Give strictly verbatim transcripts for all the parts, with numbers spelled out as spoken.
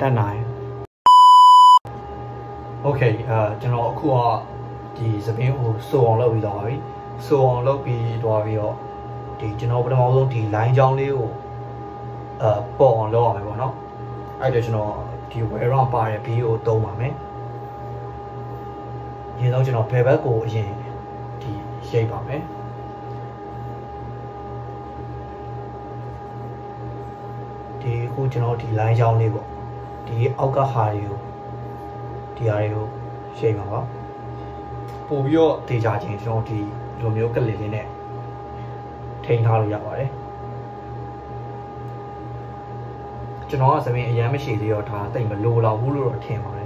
တက်နိုင် Okay အဲကျွန်တော်အခုကဒီစပင်းကိုစိုးအောင်လုပ်ပြီးတော့ပြီစိုးအောင်လုပ်ပြီးတော့ပြီးတော့ဒီကျွန်တော်ပထမဆုံးဒီ line ချောင်းလေးကိုအဲပေါ်အောင်လုပ်ရမယ်ပေါ့နော်အဲ့ဒါကျွန်တော်ဒီ wear round ပါတဲ့ B ကိုသုံးပါမယ်ဒီတော့ကျွန်တော်ဘယ်ဘက်ကိုအရင်ဒီရိပ်ပါမယ်ဒီခုကျွန်တော်ဒီ line ချောင်းလေးပေါ့ဒီအောက်ကဟာတွေကိုဒီဟာတွေကိုရိပ်ပါပါပို့ပြီးတော့ဒေတာချင်းကျွန်တော်ဒီလိုမျိုးကလစ်လေးနဲ့ထိန်းထားလို့ရပါတယ်ကျွန်တော်ကစပင်းအရန်မရှိသေးတော့ဒါတိတ်မလိုတော့ဘူးလို့တော့ထင်ပါတယ်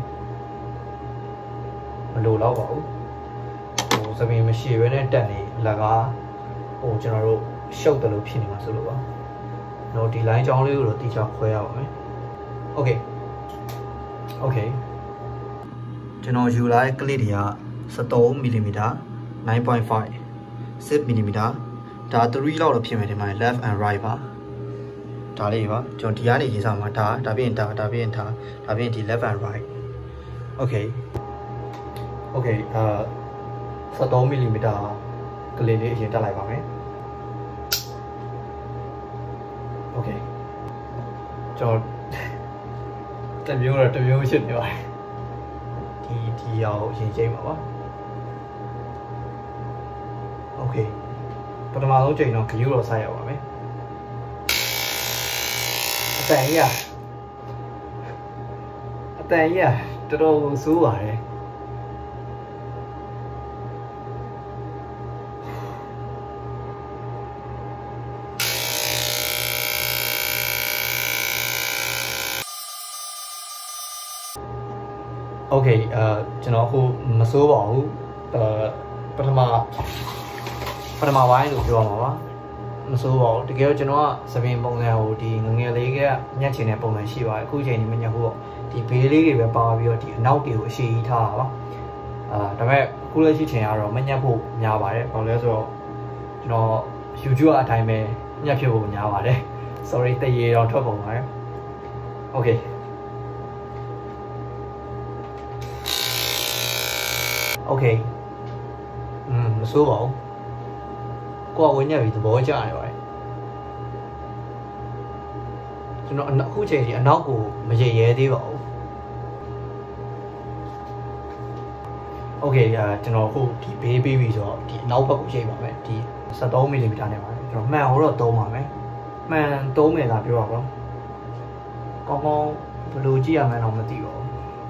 မလိုတော့ပါဘူးဟိုစပင်းမရှိဘဲနဲ့တက်နေလကားဟိုကျွန်တော်တို့ရှုပ်တယ်လို့ဖြစ်နေမှာဆိုလို့ပါတော့ဒီ line ချောင်းလေးကိုတော့တိကျခွဲရပါမယ် Okay Okay ကျွန်တော်ယူလာတဲ့ကလစ်တွေကthirteen millimeter nine point five six millimeter ဒါ three လောက်တော့ဖြစ်မယ်ဒီမှာ left and right ပါဒါလေးပါကျွန်တော်ဒီကနေရေးစားမှာဒါဒါပြင်ဒါဒါပြင်ဒါဒါပြင်ဒီ left and right Okay Okay အာthirteen millimeter ကလေးလေးအရင်တက်လိုက်ပါမယ် Okay ကျွန်တော်တမျိုးတော့တမျိုးဖြစ်နေပါတယ်ဒီဒီအောင်အရင်ချိန်ပါပါ Okay ပထမဆုံးချိန်တော့ခယူတော့ဆိုင်ရပါမယ်အတန်ကြီးอ่ะအတန်ကြီးอ่ะတော်တော်ဆိုးပါတယ် Okay အဲကျွန်တော်အခုမစိုးပါဘူးအဲပထမပထမပိုင်းလို့ပြောမှာပါမစိုးပါဘူးတကယ်တော့ကျွန်တော်ကစပင်းပုံစံဟိုဒီငငယ်လေးကညက်ချင်တဲ့ပုံစံရှိပါတယ်အခုချိန်นี้မညက်ဘူးပေါ့ဒီဘေးလေးတွေပဲပါပြီးတော့ဒီအနောက်တွေကိုအရှိကြီးထားတာပါအာဒါပေမဲ့အခုလက်ရှိချိန်ကတော့မညက်ဖို့များပါတယ်ဘာလို့လဲဆိုတော့ကျွန်တော် YouTube အတိုင်းပဲညက်ဖြစ်ဖို့များပါတယ် sorry တရေတော့ထွက်ပုံပါတယ် Okay Okay อืมမစိုးပါဘူးကိုကဝင်ညက်ပြီးသဘောကျနေပါတယ်ကျွန်တော်အခုချိန်ကြီးအနောက်ကိုမရေရဲသေးပါဘူး Okay အာကျွန်တော်အခုဒီဘေးပေးပြီးဆိုတော့ဒီအနောက်ဘက်ကိုရိပ်ပါမယ်ဒီthirteen millimeter နဲ့ပါတယ်ကျွန်တော်မှန်ဟိုတော့သုံးပါမယ်မှန်သုံးမယ်လားပြောပါတော့ကောင်းကောင်းဘယ်လိုကြည့်ရမှန်းတော့မသိပါဘူး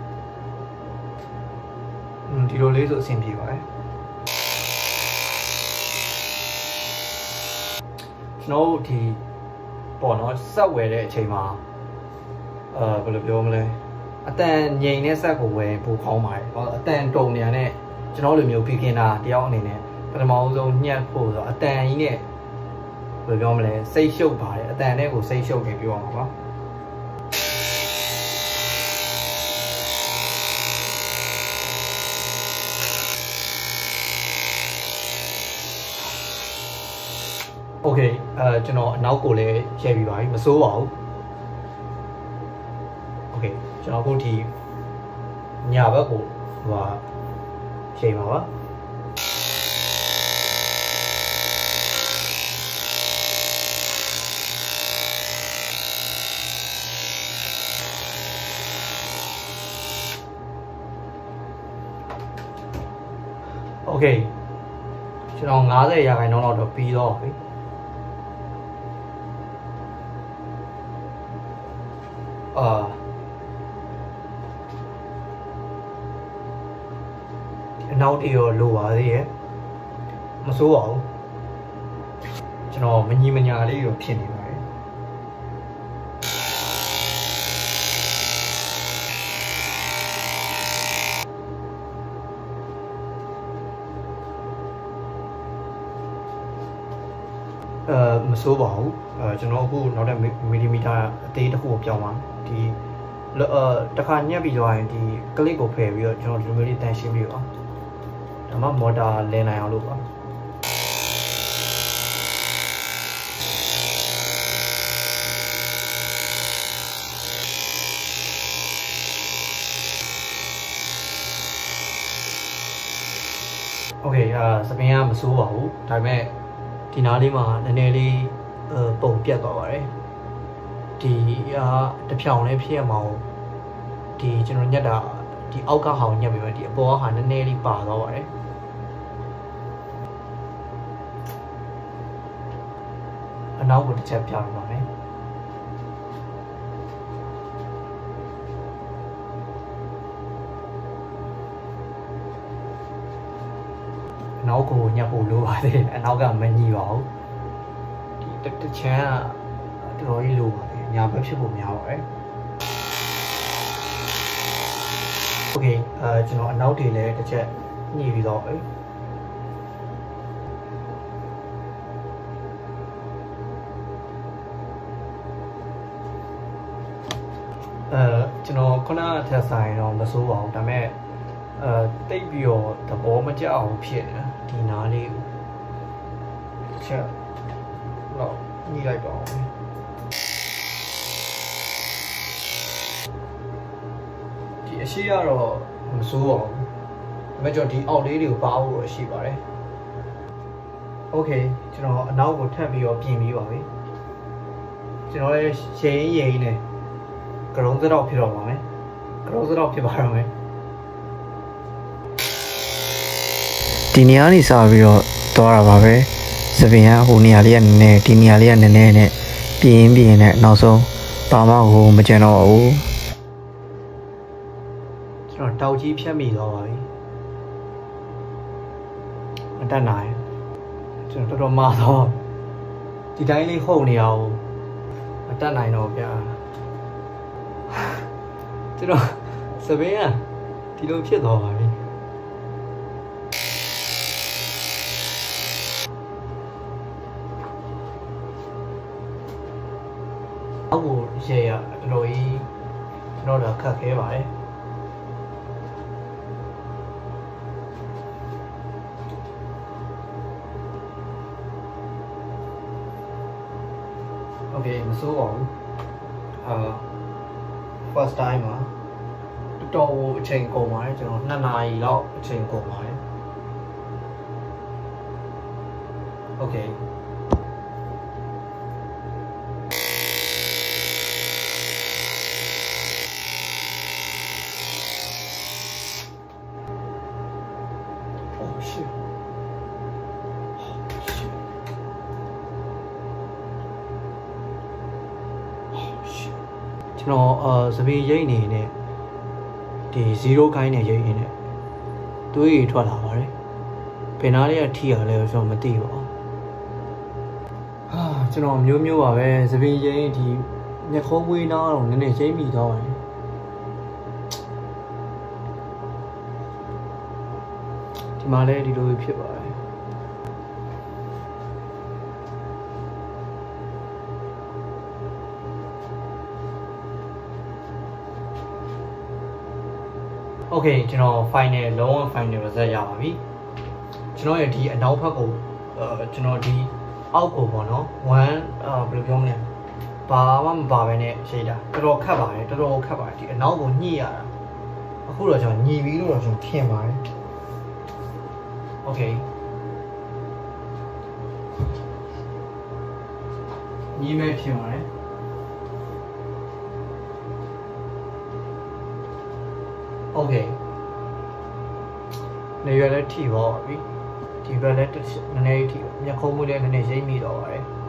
อืมဒီလိုလေးဆိုအဆင်ပြေပါတယ်ကျွန်တော်ဒီပေါ့နော်ဆက်ဝယ်တဲ့အချိန်မှာအာဘယ်လိုပြောမလဲအတန်ငြိမ်တဲ့ဆက်ကိုဝယ်ပိုကောင်းပါတယ်ဟောအတန်တုံနေရတဲ့ကျွန်တော်လိုမျိုး beginner တယောက်အနေနဲ့ပထမဆုံးညှက်ဖို့ဆိုတော့အတန်ကြီးနဲ့ဘယ်လိုပြောမလဲစိတ်ရှုပ်ပါတယ်အတန်နဲ့ကိုစိတ်ရှုပ်နေပြောရမှာပါOkay အဲကျွန်တော်အနောက်ကိုလည်းရိုက်ပြီးပါပြီမစိုးပါဘူး Okay ကျွန်တော်အခုဒီညာဘက်ကိုဟိုဟာချိန်ပါပါ Okay ကျွန်တော်fiftyရာခိုင်နှုန်းလောက်တော့ပြီးတော့ပြီအာအနောက်တီရောလိုပါသေးရဲ့မစိုးပါဘူးကျွန်တော်မညီမညာလေးရောဖြစ်နေပါတယ်အဲမစိုးပါဘူးအဲကျွန်တော်အခုနောက်တဲ့မီလီမီတာအသေးတစ်ခုကိုပြောင်းပါဒီအဲတခါညက်ပြီးတော့ရင်ဒီကလစ်ကိုဖယ်ပြီးတော့ကျွန်တော်ဒီလိုမျိုးလေးတန်ရှင်းပြီးပါဒါမှမော်တာလင်းနိုင်အောင်လုပ်ပါ โ Okay အာစပင်းကမစိုးပါဘူးဒါပေမဲ့ဒီနားလေးမှာနည်းနည်းလေးပုံပြတ်သွားပါတယ်ဒီအားတစ်ဖြောင်လေးဖြစ်ရမှာဒီကျွန်တော်ညက်တာဒီအောက်ကဟောင်ညက်ပြီးမှဒီအပေါ်ကဟာနည်းနည်းလေးပါသွားပါတယ်အနောက်ကိုတစ်ချက်ပြပြပါမယ်နောက်ကိုညှပ်ဖို့လိုပါသေးတယ်အနောက်ကမညှိပါဘူးဒီတစ်ချမ်းကတော်တော်ကြီးလိုပါတယ်ညာဘက်ဖြစ်ဖို့များပါတယ်โอเคအဲကျွန်တော်အနောက်တွေလည်းတစ်ချက်ညှိပြီးတော့ပဲအဲကျွန်တော်ခုနကထက်ဆိုင်တော့မစိုးပါဘူးဒါပေမဲ့အဲတိတ်ပြီးတော့သဘောမကျအောင်ဖြစ်နေဒီနားလေးတစ်ချက်တော့ညှိလိုက်ပါဦးဒီအရှိကတော့မစိုးပါဘူးဒါပေမဲ့ကျွန်တော်ဒီအောက်လေးတွေကိုပါဖို့တော့ရှိပါတယ်โอเคကျွန်တော်အနောက်ကိုထပ်ပြီးတော့ပြင်ပြီးပါပြီကျွန်တော်လည်းရှင်းရင်းနဲ့ကရုံးစတော့ဖြစ်တော့ပါမယ်ကရုံးစတော့ဖြစ်ပါတော့မယ်ဒီနေရာနေစပြီးတော့သွားတာပါပဲစပင်ကဟိုနေရာလေးကနည်းနည်းဒီနေရာလေးကနည်းနည်းနဲ့ပြင်းပြင်းနဲ့နောက်ဆုံးပါမဟိုမကျန်တော့ဘူးကျွန်တော်တောက်ကြီးဖြတ်မိသွားပါပြီမတက်နိုင်ကျွန်တော်တော်တော်မာတော့ဒီတိုင်းလေးဟုတ်နေအောင်မတက်နိုင်တော့ဗျာကျွန်တော်စပင်းကဒီလိုဖြစ်သွားပါပြီအောက်ကိုရေရတော်တော်ကြီးကျွန်တော်တော့ခက်ခဲပါတယ်โอเคမစိုးပါဘူးအာ first time မှာတော်တော်အချိန်ကုန်ပါတယ်ကျွန်တော်နှစ်နာရီလောက်အချိန်ကုန်ပါတယ်โอเคကျွန်တော်အာစပင်းရိတ်နေနဲ့ဒီzeroခိုင်းနဲ့ရိတ်နေနဲ့သွေးတွေထွက်လာပါတယ်ဘယ်နားလေးကထိရလဲကျွန်တော်မသိပါဘူးဟာကျွန်တော်မျိုးမျိုးပါပဲစပင်းရိတ်ဒီညခိုးဝေးနားတော့နည်းနည်းရိတ်မိသွားပါတယ်ဒီမှာလည်းဒီလိုဖြစ်ပါတယ်โอเคကျွန်တော် final လုံးဝ final result ရပါပြီကျွန်တော်ရဲ့ဒီအနောက်ဘက်ကိုအဲကျွန်တော်ဒီအောက်ကိုပေါ့နော်oneအာဘယ်လိုပြောမလဲဘာမှမပါဘဲနဲ့ရှိတာတော်တော်ခက်ပါတယ်တော်တော်ခက်ပါတယ်ဒီအနောက်ကိုညှိရတာအခုတော့ကျွန်တော်ညှိပြီးလို့တော့ကျွန်တော်ထင်ပါတယ်โอเคညှိမဲ့ထင်ပါတယ်โอเคနေရလည်းထိပါပြီဒီဘက်လည်းနည်းနည်းထိညခုံးမှုလည်းနည်းနည်းရိမ့်မိတော့ပါတယ်